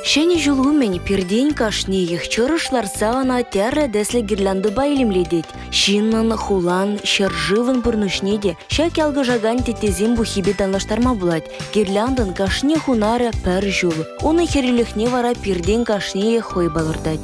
Шені жылумен перден кашни ех чырышлар савана тәрі дәслі гирлянды байлемледет. Шиннан, хулан, шержывын бұрнышнеде, шак ялғы жаган тетезем бұхибе данлаштарма бұлад. Гирляндын кашни хунары пәр жыл. Оны хереліхне вара перден кашни ех хой балырдад.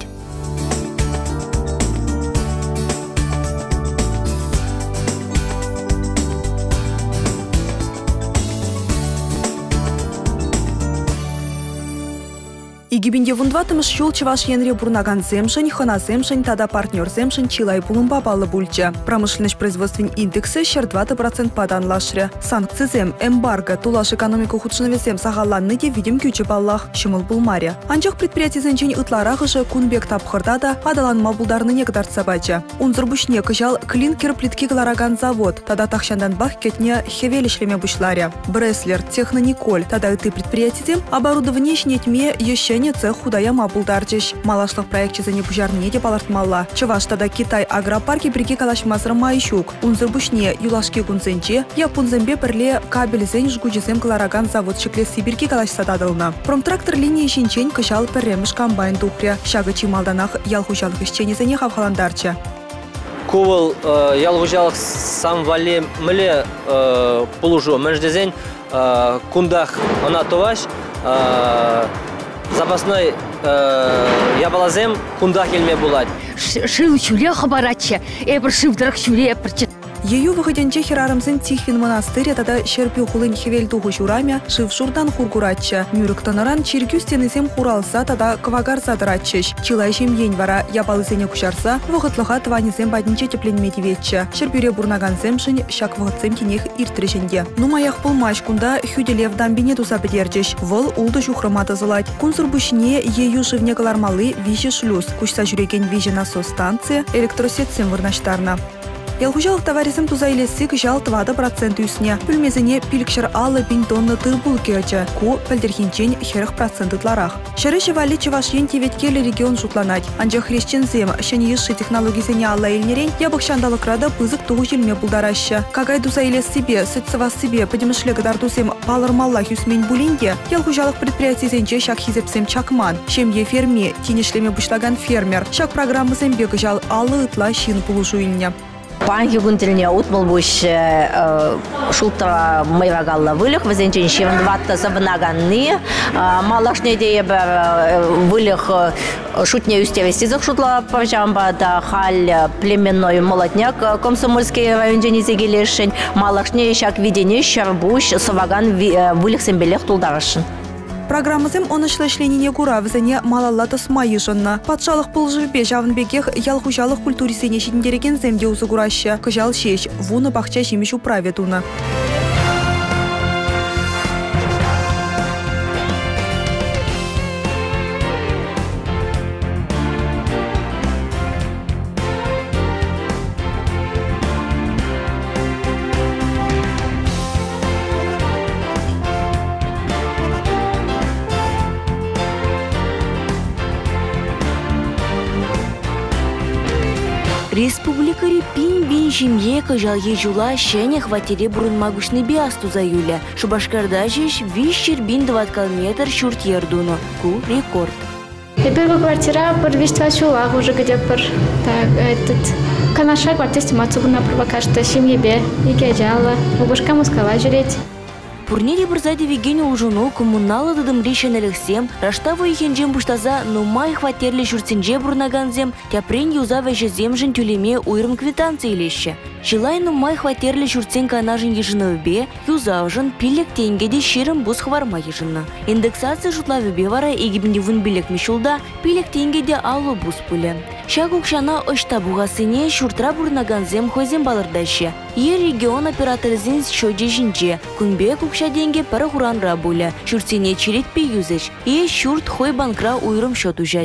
Игибинде вундватымыш шул чываш енре бурнаган земшень, хана земшень, тада партнер земшень чилай пулумба балы бульча. Промышленность производствен индексы щер 20% падан лашре. Санкции зем, эмбарго, тулаш экономику худшыныве зем сағаланны де видим кючі баллах, шымыл булмаре. Анчах предприятий зенчень ытларах ыжы кунбек тапхырда адаланма булдарны негдар сабача. Унзыр бушне кыжал клинкер плитки глараган завод, тада тахшандан бах кетне хевелишлеме бушларе. Бреслер, технониколь, тада ыты предприятий зем оборудование шнетме еще цех худая мабулдарчиш. Малашлық проектчизы не пужарне де балартмалла. Чываштада Китай агропарки бірге калашмазыр майшук. Унзыр бушне юлашки кунзенче, япунзембе бірле кабелізен жгучызем клараган завод шекле Сибирки калашсададылна. Промтрактор линия шинчен кышал перремыш комбайн тухря. Шагы чималданах ялхужалық ишченезене хавхаландарча. Кувал ялхужалық самвале міле пулужу мәждезен кундах анатоваш запасной ябалазем кунда келме булат. Шил чуле хабарача, эбр шивдрак чуле эбрче. Ею выходенче херарымзен Тихвин монастырь тада шерпи хулын хевельтуху жураме шив шурдан хургуратча. Нюрктанаран чиргю стенесем хуралса тада квагарса дыраччеш. Чилайшем ень вара ябалызене кушарса, вғытлыға тванезем бадинче тепленмети ветче. Шерпюре бурнаган земшін шак вғытсем тенех иртрешенде. Нумаях пылмаш кунда хюделев дамбине туса бедерчеш. Выл улды жухрыматы зылать. Кунсур бушне ею живне галармалы виже шлюз. Кушса жүреген виже насос станция электросетсем вырнаштарна. Ялхужалық товаризм тузайлесі кыжал 20% үсіне. Пүлмезіне пилікшір алы бин тонны тырбул керчі. Ку пілдерхенчен херіх проценттыларах. Шыры шевали чывашен теветкелі регион жутланать. Анжа хрещен зем, шәне еші технологизіне алла елнерен, ябық шандалықрада пызық туғы желме бұлдарашы. Кагай тузайлес себе, сыцывас себе, подемішлі гадар тузем палырмаллах үсмен булинге, ялхужалық предприятизенче шак хизепсем чакман. Шемье ферме, тенешлеме бушлаган фермер. Шак программызем бегыжал алы ытла шин пулушуинне. Панки гунтельне утмал буш шултра майрагалла вылых, везенчен шевен ватта забнаганны, малашне дее вылых шутне юстевестизок шутла паржамба да халь племенной молотняк комсомольский район денезе келешень, малашне шак видене шарбуш саваган вылых сембелех тулдарашын. Программызым онышлашленіне кура візіне малалла тысмайы жынна. Патшалық пылжырбе жавынбекех ялхужалық культурисене шетіндереген земде узы кураща. Кыжал шеш, вуны бақча жемеш управе туны. Республикари пин-бин жемье кыжал ежула шәне хватире бурынмагушны биасту заюля. Шубашкарда жеш вишчер бин 20 метр шурт ердуну. Ку рекорд. Первая квартира por виштвачула уже где por канаша квартира стимацию на провокашта семьебе и кеджала. Убушка мускала жреть. Пурнеде бірзады вегені ұжыну коммуналы дыдым решенеліксем, раштавы ехенжен бұштаза нумай хватерлі жүрцінже бұрнаганзем, тяпрен юза вәжі земжін түлеме уйрым квитанция илеші. Шилай нумай хватерлі жүрцен канажын ежіновбе, юза ұжын пилек тенгеде шерім бұз хварма ежіні. Индексация жұтлавыбе вара егібінде вын білек мешулда пилек тенгеде алу бұз пулі. Шак ұқшана ұшта бұғасыне шуртра бұрнаганзем хойзен балырдашы. Ер регион операторызын шөде жінже, күнбек ұқша денге пара хуранра бұлі. Шуртсене черетпе юзыш, е шурт хой банкра уйрым шот ужать.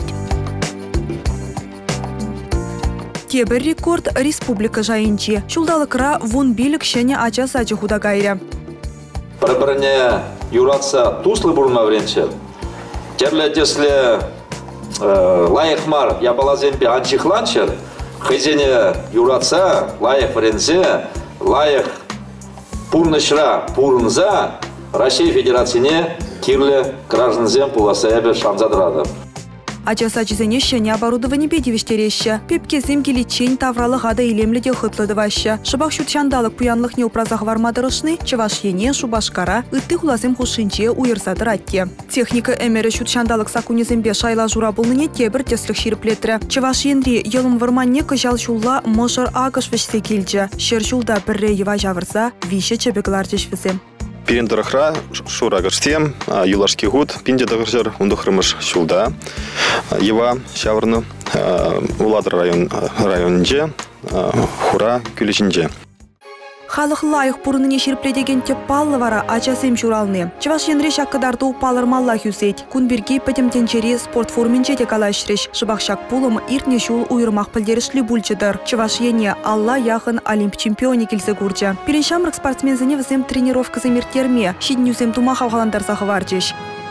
Тебір рекорд республика жайынче. Шулдалықра вон билік шәне ача сачы худагайря. Бір-біріне юратса туслы бұрына вренче. Терлі деслі лайық мар ябалаземпе анчихланчер, хызене юратса лайық врензе, лайық пурнышра пурнза Россия Федерацияне кирле гражданзем пуласаябе шанзадрады. Ачаса чизене шене оборудование бедевештереща. Пепкезем келечень тавралы гада илемледе хытлыдываща. Шыбах шутчандалык пуянлых неупразах вармадырышны, чеваш ене шубашкара, ытты хуласем хушинче уйырсадыратте. Техника эмере шутчандалык сакунезембе шайла жура булныне тебір теслік ширплетрі. Чеваш енри елым варманне кыжал шулла мыжыр агыш вешсе келчі. Шер шулда бірре ева жавырса, вище чебеклар жешвізем. Пирендерахра шура гырстем, юлашки гуд, пиндедагыржар ундухрымыш шулда. Ева шавырны уладыр районынже, хура күлешінже. Халық лайық бұрыныне шерпледеген теп паллы вара ачасем шуралны. Чеваш енре шаққыдарды палыр малла хүсет. Күнберге пәдемтенчері спорт форминче декалашреш. Шыбақ шақ пулым иртне шул уйырмақ пілдерішлі бүлчедір. Чеваш ене алла яғын олимп чемпионе келсе көрді. Переншамрық спортсмензіне візем тренировка земертерме. Шиднюзем тума хавғаландар сағы варчеш.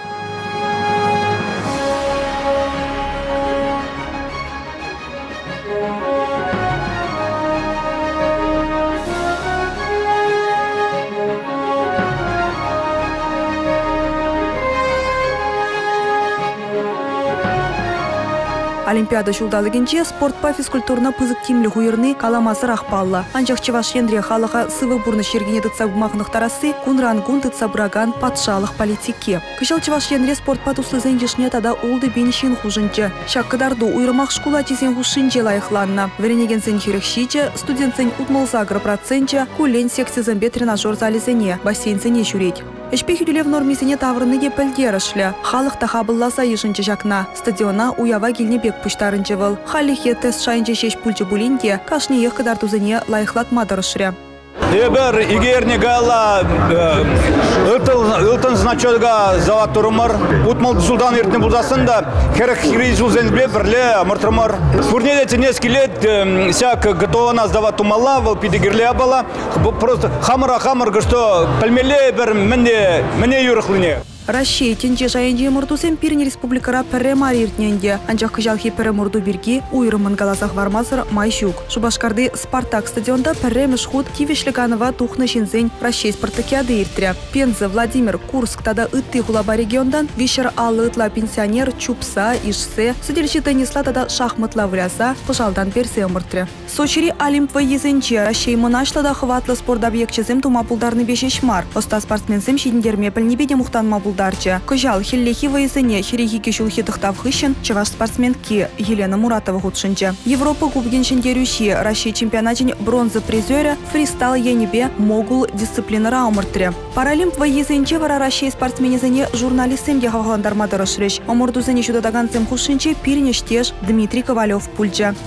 Олимпиада шулдалыгенче спортпа физкультурна пызык тимлі хуйырны каламасы рахпалла. Анчақ чеваш ендре халыға сывы бурны шергене дытса бумағынық тарасы кунран-гун дытса бураган патшалық политике. Кышал чеваш ендре спортпа туслызен жешне тада олды беншин хужынчы. Шаққыдарду уйрымақ шкула тезен хушынче лайықланна. Веренеген сен хирекшиче, студент сен утмылзагры процентче, кулен секцизенбе тренажер залезене, бассейн сене шуреть. Эшпе хүділев нормесіне таврыныге пілдерішлі. Халық тахабылласа ешінші жақна. Стадиона уява келіне бек пұштарынчы выл. Халихе тест шайынчы шеш пүлчі бұлінде, кашны ех кадартузыне лайықлатмадырышры. Ебер игерне гала ылтын значогга заватурмар утмал сулдан иртне булдасында керек хиризузен берле мыртырмар турнеде несколько лет сяк готована сдавать умала вал пидигерле бала просто хамыр что пельмеле бер мне юрхлыне. Россия тенче жайынче мұртусен пирни республикара пірре мариртненде. Анчақ кыжалхи пірре мұрду бірге уйрымын галазақ вармазыр майшук. Шубашкарды Спартак стадионда пірре мішхуд Кивешлиганова тухны шинзен Россия спартакиады иртре. Пенза, Владимир, Курск тада ытты хулаба региондан вишер алы ытла пенсионер чупса, ишсе, судельші теннисла тада шахматла вляса, пожалдан персе мұртре. Сочири Олимпва езенче Россия мұнашлада хватлы спорт объектчезем тума пулдарны бешешмар. Оста спортсменсем шидіндерме пілнебеде мұхтан мабулдарчы. Кыжал хиллехи вайзене хирихи кешулхи тыхтав хыщен чеваш спортсменки Елена Муратова худшынче. Европа кубгеншендерющи Россия чемпионатын бронза призера фристайл енебе могул дисциплинара омыртре. Паралимп вайзенче вара Россия спортсменезене журналистемге хаваландармадырышреш. Омырдузене шудадагансем худшынче пирнештеш Дмитрий Ковалев пульча.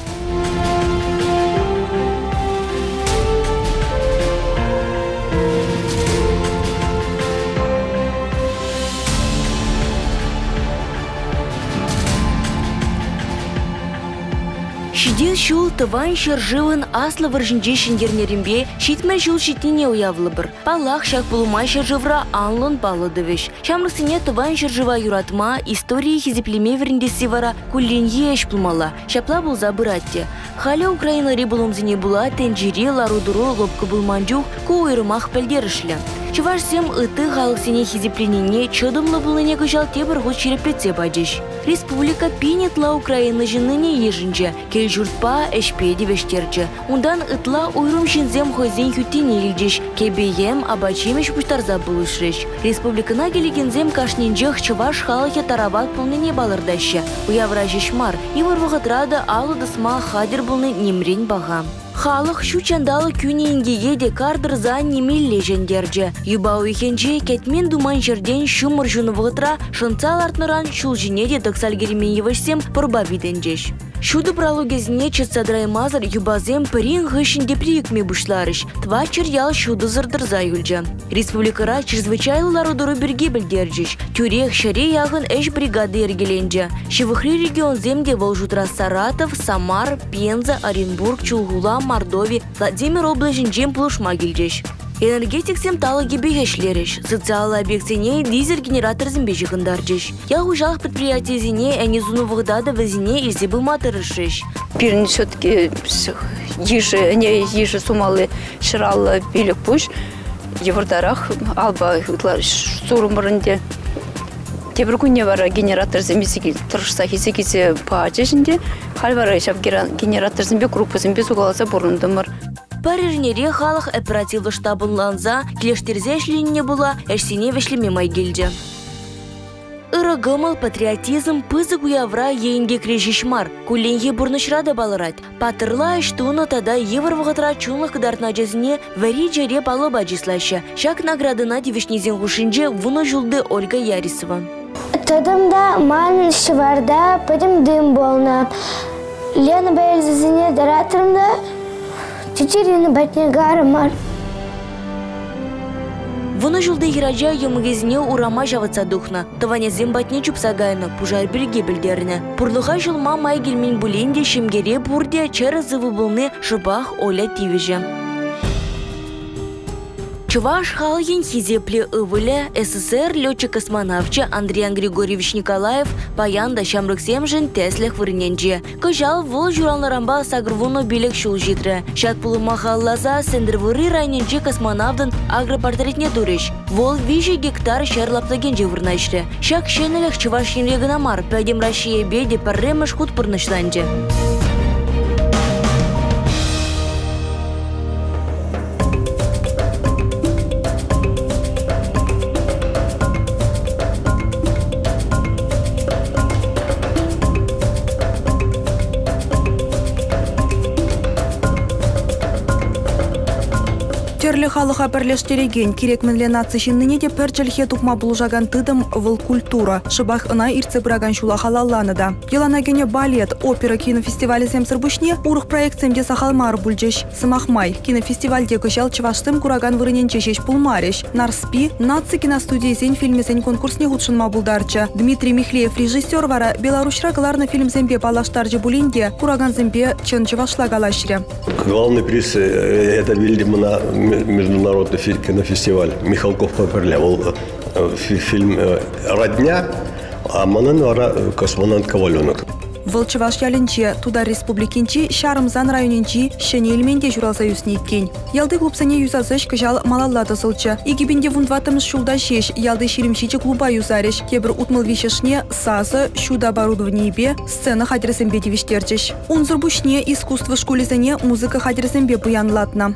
Шидин шул тыван шыржывын аслы варжинже шиндернеримбе шитмен шул шитине уявлы бір. Палах шак булумай шыржывра анлын палыдывеш. Шамрысыне тыван шыржыва юратма истории хизиплеме веріндесі вара кулленье еш пулмала. Шапла булза бұратте. Халя Украина рибулумзине була тенджири ларудуру лобкы булманджух ку уйрымах пәлдерішлі. Чывашсем ыты халықсене хизипленене чыдымлы булыне кыжал тебір ғуд череплетсе бадеш. Республика пинетла Украина жыныне ежінже, кел журтпа эшпеди вештерчі. Ундан ытла уйрым шинзем хойзен хютине илдеш, кебеем абачемеш пуштарза булышреш. Республикана келегензем кашненжех чываш халықе тарават пулныне балырдашы. Уявра жешмар, ивыр вғытрады алы дысма хадер булны немрен бағам. Халық шу чандалы күненгеге де кардыр за немелле жендерже. Юбау екенже кетмен думан жерден шумыр жуны вғытра шынцал артныран шул жіне де дықсалгеремен евашсем пұрба виденжеш. Шуды пралу кезіне четсадраймазыр юбазем пірін ғышын деприюкме бұшларыш. Твачыр ял шуды зырдырза юлжа. Республикара чрезвычайлылар удыру бірге білдерджеш. Тюрех шаре яғын әш бригады ергеленже. Шевыхри регион земде Волжутра Саратов, Самар, Пенза, Оренбург, Чулгула, Мордови, Владимир облажын жем плушма келжеш. Энергетиксем талы гебешлереш. Социалы объектсене дизель генератор зімбе жығындаржеш. Яғу жалық предприятиезіне әне зуну вғдады візіне езде бұлматырышеш. Пирін все-таки ежі сумалы шыралы билік бұш. Евардарах алба сұрымырынде Тебір күнне бара генератор зімбесі тұрышса хесекесе паачешінде, хал бара шап генератор зімбе группа зімбе суғаласа бұрындымыр. Парижнере халық оперативлы штабынланза, келештерзе эшлинне була, эшсене вешлеме май келді. Ырыгымыл патриотизм пызык уявра ейінге крежишмар, куленге бурнышрада балырат. Патырла эштуны тада евр вғытра чунлық кыдартна жезіне вәри жере палы баджислашы. Шак наградына девишнезен ғушинже вуны жылды Ольга Ярисова. Тадымда ман шыварда пыдым дым болна. Лена бәйелзізіне даратырымда чечерені бәтіне гарымар. Вуны жылды хираджа емігезіне урама жаватса духна. Таванезем батне чупсагайны, пужар бірге білдеріні. Пұрлыға жылма май келмен бүленде шемгере бұрде чәрі зывы бұлны шыбақ Оля Тивежі. Чуваш халген хизепле ывыле СССР летчик-космонавчы Андриан Григорьевич Николаев паянда шамрыксем жын тәсліх вырненже. Кыжал вол журалнарамба сагрвуну билек шул житры. Шат пулы махаллаза сендервыры райненже космонавтын агропортретне туреш. Вол 5 гектар шарлаптагенже вырнашры. Шак шенелек чуваш енрегінамар пәдем Россия беде парремыш худ пырнышланже. Терлі халыға бірлештереген керек мінле нацишініне де пәрчілхе тұқма бұлжаған тыдым выл культура. Шыбақ ұна ирце бұраган шула халалланы да. Еланагене балет, опера кинофестивалі земсір бүшне ұрық проекциямде сахалмар бүлжеш. Сымақмай, кинофестивальде күшал чываштым кураган вырынен чешеш пулмареш. Нарспи, наци киностудиесен фильмесен конкурсне ғудшынма бұлдарчы. Дмитрий Михлеев режиссер вара Беларусьра галарны фильм зембе палаштаржы бұлінде кураган зембе чын чывашла галашре. Главный приз это, видимо, на международный кинофестиваль Михалков поперлявал фильм «Родня», а манан ара «Космонавт Коваленок». Волчеваш ялінче, туда республикинчи, Шарымзан районинчи, шене елменде журалса юснеткен. Ялды клубсане юзазыш кыжал малаллады сылчы. Игибінде вундватымыз шулда шеш, ялды шеремшичі клуба юзареш. Кебір утмыл вишешне, сазы, шуда оборудованиебе, сцена хадерсембе девиштерчеш. Унзыр бушне, искусство школезене, музыка хадерсембе буянлатна.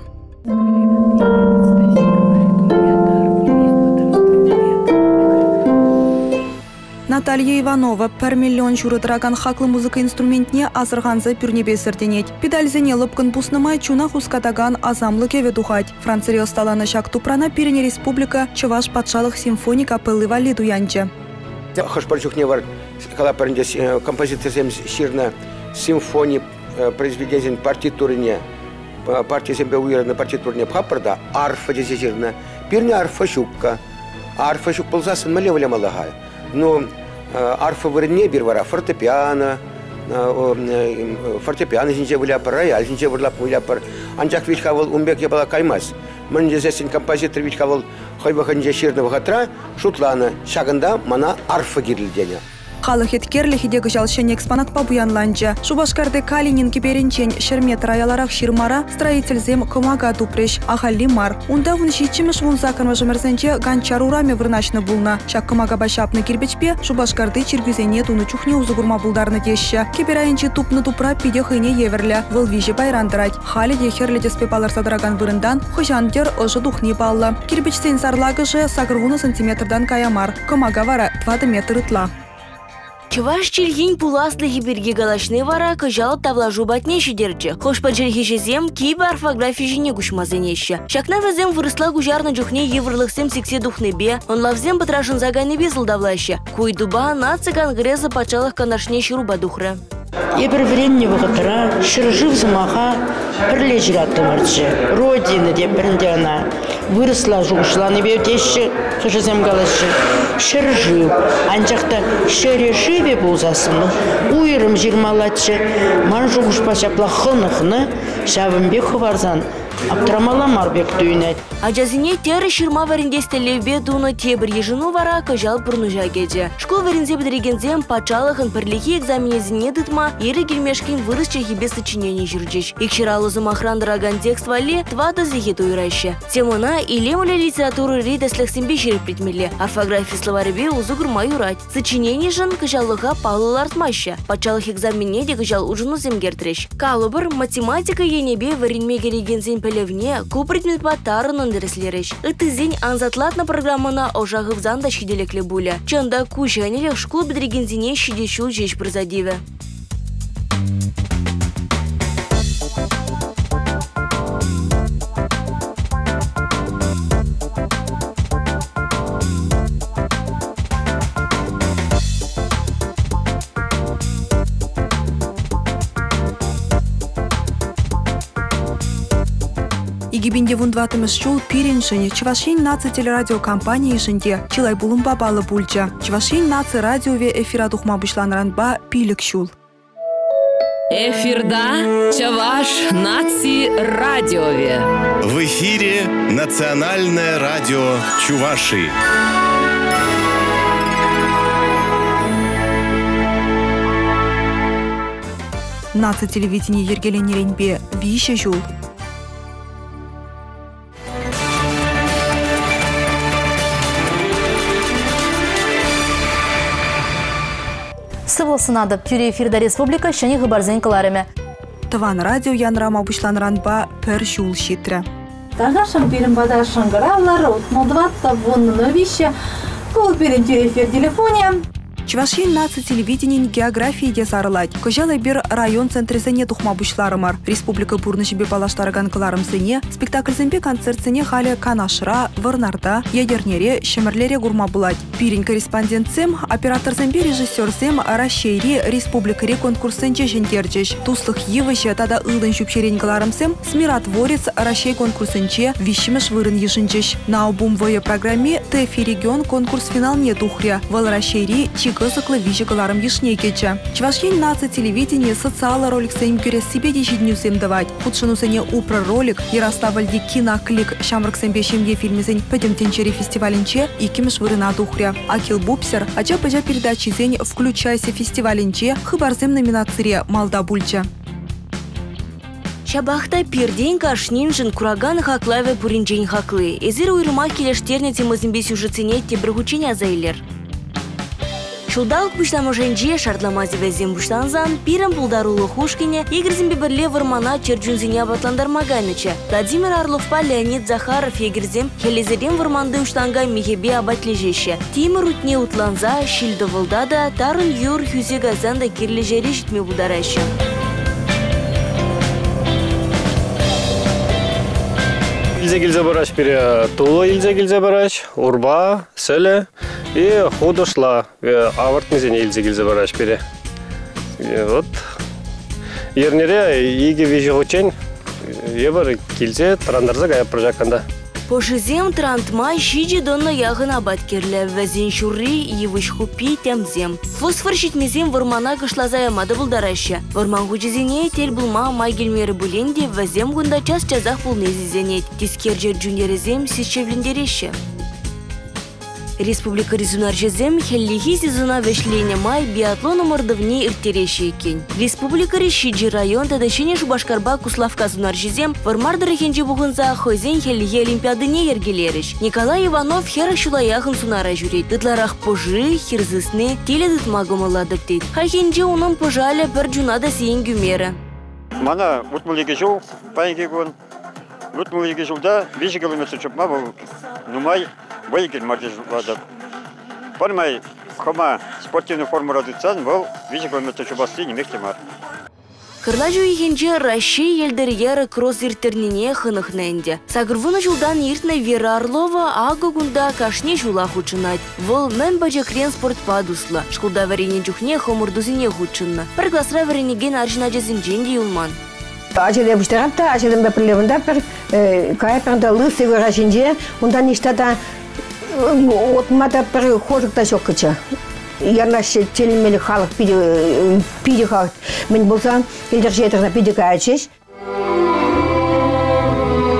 Наталья Иванова 1 миллион журыдыраган хаклы музыка инструментне азырғанзы пюрнебе сірденет. Педальзене лыпкын пуснымай чуна хускатаган азамлы кеве духать. Францерия осталаны шак тупрана Перене республика Чуваш патшалық симфоник апеллы валиду янче. Хашпарчухне бар калапарынде композиция сирна симфония произведения партитурине. Партия зембе уйрана партитурне папарда, арфа дезизирна, пирне арфа щукка. Арфа щук ползасын малевля малагай. Но арфа вырне бирвара фортепиано, фортепиано зинче вляпар, рояль зинче вляпар. Анчак вичхавал умбек я была каймас. Мен дезесин композитор вичхавал хойбаханже ширного хатра, шутлана, шаганда мана арфа гирильденя. Халық еткерлі хидегі жалшын экспонат па буянланчы. Шубашкарды Калинин киберенчен шермет раяларах ширмара строительзем комага тупреш ахалли мар. Унда вун шичимеш вун заканва жымерзенче ганчар ураме вырначны булна. Шак комага башапны кирбечпе Шубашкарды чиргюзене туны чухне узугурма булдарны деші. Киберайынче тупны тупра пиде хыне еверлі. Вылвижі байрандырать. Хали дехерлі деспе палар садраган вырындан хыжандер ыжы духни палла. Кирбечсен сарлагыжы сагырвуны сантиметрдан каямар. Комага вара 20 метр ытла. Чуваш чильгин пуласлы хиберге галашны вара кыжал тавлажу батнеші дерчі. Хош паджерхешезем киба орфографии жіне күшмазынеші. Шакна вазем вырысла гужарны жүхне еврлықсем сексе духнебе, он лавзем батрашын заганы безылдавлашы. Куйдуба на цыган греза пачалых канашне шыруба духры. Ебір времени вғытыра, шыржыв замаха бірлежірат тымырчы. Родина деп бірінде ана вырысла жуғышланы беудеші, қыжызем қалашы. Шыржыв, анчақта шерешеве болзасын, уйырым жирмалатшы, ман жуғыш пачапла хыны-хыны, шавымбе хыварзан, Аптрамала марбек түйнет. Ажазине тері шырма варендесті левбе дуны тебір ежіну вара кажал пұрнужа кеже. Школ варензе бідірегензем пачалығын пірлігі экзаменезіне дытма ері келмешкен вырыс чахибе сочинение жүрджеш. Икширалызым охрандыраган текст вали твада зехет уйрайшы. Темона илемулі литературы рейдаслықсенбе жеріп предмелі. Орфография словаребе узугыр майурать. Сочинение жын кажалыға палыл артмайшы. Пачалық экзаменне де кажал ужыну земгертреш. Калыбыр математика енебе варенме керегензен пелевне ку предмет батарын өндіріслереш. Үтізен анзатлатна программана ожағывзан да шиделеклі бұля. Чында ку жәнелек школ бідірегензене шидешул жеш бірзадеві. Игибинде вундватымыз шул пиреншіне Чувашин наци телерадиокомпания ішінде чилай булымба балы бульча. Чувашин наци радиове эфира духма бушланранба пилік шул. Эфирда Чаваш наци радиове. В эфире Национальное радио Чувашии. Наци телевидение ергеленеренбе вище жул. Сывлысынады тюре эфирда республика шәне ғыбарзен кыларыме. Таван радио янрама бушланранба пір жул шитрі. Тағашын берін бада шыңғыравлары, ұтмалдыватта бұнны вище, кол берін тюре эфир телефония. Чувашин наци телевидениен географии де сарылать. Кожалай бир район центресене тухма бушларымар. Республика бурнышыбе балаштарыган кыларымсыне, спектакльсенбе концертсене халі Канашра, Варнарда, Ядернере, Шемерлере гурма булать. Пирин корреспондентсем, операторсенбе режиссерсем Рашейри республикаре конкурсенче жендерчеш. Туслых евыше тада ылдын шупшерен кыларымсем, Смиротворец Рашей конкурсенче вишімеш вырын ешінчеш. На обумвое программе ТФ регион конкурс финал не тухря. Вал Рашейри Кызыклы вижигаларым ешне кече. Чувашин наци телевидение социалы ролик сейм көрес себе дешидню сем давать. Худшынусене упра ролик Ярославльди киноклик шамрак сембе шемге фильмезень пойдемтенчери фестивалинче и кимеш вырына духря. Акил Бупсер ача-пача передачи зень включайся фестивалинче хыбарзем номинацире Малда Бульча. Шабахта пирден кашнинжин кураган хаклаве пуринжен хаклы. Эзир уйрыма келештерне темызынбе сюжетсене тебрыгучене азайлер. Шулдалық бұштамышынже шартламазы вәзем бұштанзан, пирім бұлдарулы хушкине, егірзімбе бірле вармана черджунзине абатландармаганычы. Владимир Орловпа Леонид Захаров егірзем хелезерен варманды ұштанға мехебе абатлежеші. Тимір утне утланза, шилді вылдада, тарын юр хюзе газанда кирлежері житме бұдарашы. Илзе гильзе бараш пере тулы илзе гильзе бараш, урба, селе и худошла авартнезене илзе гильзе бараш пере. Вот. Ернере иге вижу учень, ебар гильзе тарандарза гая прожаканда. Пошизем трантмай шиджи донна яғын абат керлі, вәзен шурри евыш хупи тәмзем. Фосфор шитмезем вармана кышлазая мады бұлдарашы. Варман хучизене тел бұлма май келмері бүленде вәзем гунда час жазақ бұлнезізенет. Тискержер жүндерезем сесчевлендереші. Республика резунар жезем хеллихи сезона вешлене май биатлон мордовни иртереші екен. Республика решиджи район тадашене Шубашкарба Куславка зунар жезем вармардыр екенже бұғынза хойзен хеллихи олимпиадыне ергелеріш. Николай Иванов хера шулаяғын сунара жүрет. Дытларақ пожы, хирзысны, теле дытмагымыладып дейд. Хайхенже оның пожалі бір жунада сейін гүмері. Мана ұтмылыге жол, пайынге көн. Ұтмылыге жолда 5 километр чөпма бұл нумай выиграть мардеж владат. Понимай, кома спортивную форму радуцан, был вижу километр чубасты не мехтемар. Кырлажу ехенже Россия елдергері кросс иртернене хынықнэнде. Сагырвуна жылдан иртна Вера Орлова агугунда кашне жула хучынат. Вол мен бажакрен спортпа дусла. Шкулда варене жухне хомурдузине хучынна. Бір классра варенеген аржина жазинженде юлман. Acele bușteramta, acele mbeprile unda per care per da lăse vărajinge, unda niște da otmata per hojuk ta şokça. Yarna çelimeli halk pidi halk men bolsa ilderje etna pidi kaçış.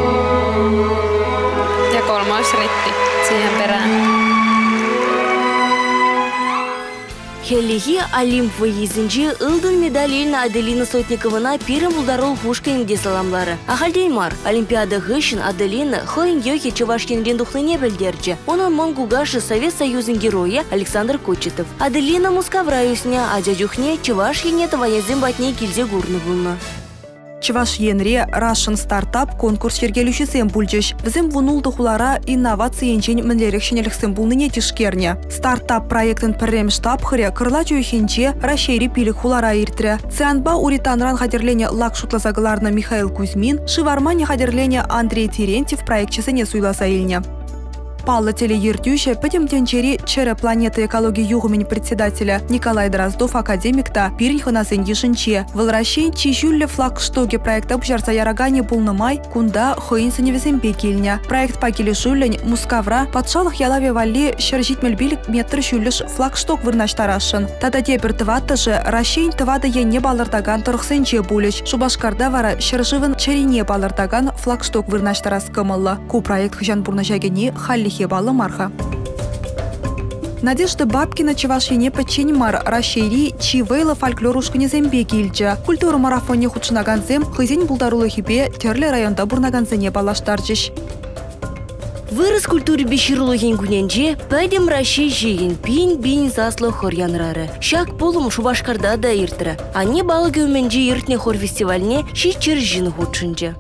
Хеллихи Олимп выездинчи ылдын медаль Аделина Сотниковына пирым булдарул Пушкинде саламлары. Ахальдеймар, Олимпиада гышын Аделина хойн йохи Чувашкинрен духлыне білдерчі. Онын Монгугашы Совет Союзын героя Александр Кочетов. Аделина Мускавраюсня, а дядюхне Чувашкине твоязым батне килзе гурны булны. Чуваш енре Russian стартап конкурс шергелюшесем пульчеш. Візім вунулды хулара инновациенчен мінлерек шенеліксем булныне тишкерне. Стартап проектын піррем штаб хыре кырла чуйхенче Рашейри пилік хулара иртре. Цианба уританран хадерлене лакшутлазагаларна Михаил Кузьмин, шивармане хадерлене Андрей Терентьев проектчесене суйласа илне. Палла телеертюше пәтем тенчери чере планеты экологии югумен председателя Николай Дроздов академикта пиринханасен ешінче. Вылращен чижюлле флагштоге проекта бұжарса ярагане булнымай кунда хойынсыне весемпе келіне. Проект пакелі жүллен Мускавра патшалық ялаве валли шыржит мельбилік метр жүлліш флагшток вырнаштарашын. Тада тепір тываттыжы ращен тывады ене балырдаган тұрықсенче булыш. Шубашкарда вара шыржывын черене балырдаган флагшток вырнаштарас кымылы. Ку проект хыжан бурнашагене халли хебалы марха. Надежда Бабкина Чувашине паченьмар Рашейри чивейла фольклорушкыне зембе килче. Культура марафоне худшынаганзем хызень булдарулы хипе терле районда бурнаганзене балаштарчыш. Вырыс культуре беширлыгин күненже пәдем Рашей жеген пин заслы хор янрары. Шак полым Шубашкарда да иртірі. Ане балығы өменже иртне хор фестивальне шичер жин худшынже.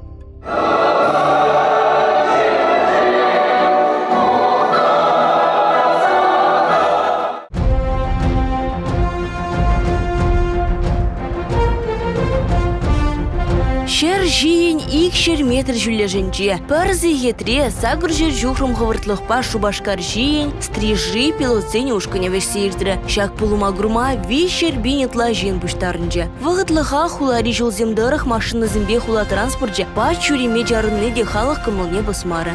Шер жиен икшер метр жүлежінче. Парзы хетре сагыр жер жухрым хывыртлықпа Шубашкар жиен стрижи пилотсене ушкыне вешсейрдірі. Шак пулыма грума вешер бинетла жиен бұштарынче. Вағытлыға хулари жолземдырық машины зімбе хула транспортже па чуриме жарынны де халық кымылне басмары.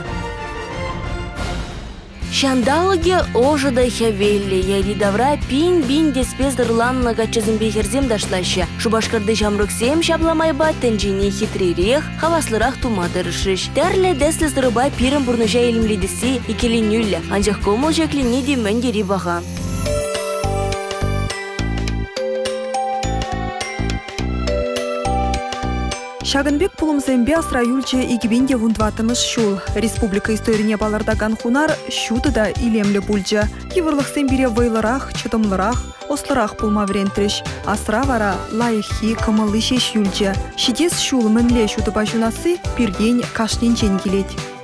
Шандалыге ожыда хявелли, яри давра пин-бин деспездырлан нагачызымбе херзем дашлашы. Шубашкарды жамрыксем шабламай баттен жине хитререх, хаваслырах тумадырышыш. Тәрлі дәслі зырыба пирым бурныжа елімледесі икеленюлі, анжақ комыл жаклине де мәндері баға. Шагынбек пулымзембе асра юлче игибинде вундватымыш шул. Республика историне балардаган хунар шуды да илемлі бульче. Кивырлықсен бире вайлырах, чытымлырах, ослырах пулма врентриш. Асра вара лайхи кымылы шеш юлче. Шидес шул мінле шуды башунасы пирген каштенчен келет.